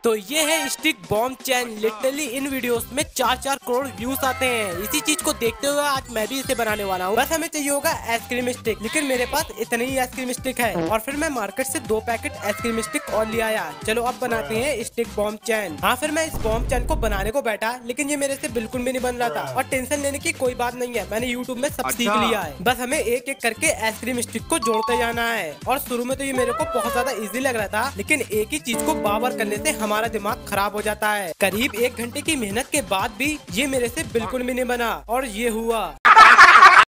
तो ये है स्टिक बॉम्ब चैन। लिटरली इन वीडियोस में 4-4 करोड़ व्यूज आते हैं। इसी चीज को देखते हुए आज मैं भी इसे बनाने वाला हूँ। बस हमें चाहिए होगा आइसक्रीम स्टिक, लेकिन मेरे पास इतने ही आइसक्रीम स्टिक है और फिर मैं मार्केट से 2 पैकेट आइसक्रीम स्टिक और ले आया। चलो अब बनाते हैं स्टिक बॉम्ब चैन। हाँ, फिर मैं इस बॉम्ब चैन को बनाने को बैठा, लेकिन ये मेरे से बिल्कुल भी नहीं बन रहा था। और टेंशन लेने की कोई बात नहीं है, मैंने यूट्यूब में सब सीख लिया है। बस हमें एक एक करके आइसक्रीम स्टिक को जोड़ते जाना है। और शुरू में तो ये मेरे को बहुत ज्यादा इजी लग रहा था, लेकिन एक ही चीज को बार बार करने से हमारा दिमाग खराब हो जाता है। करीब 1 घंटे की मेहनत के बाद भी ये मेरे से बिल्कुल भी नहीं बना और ये हुआ।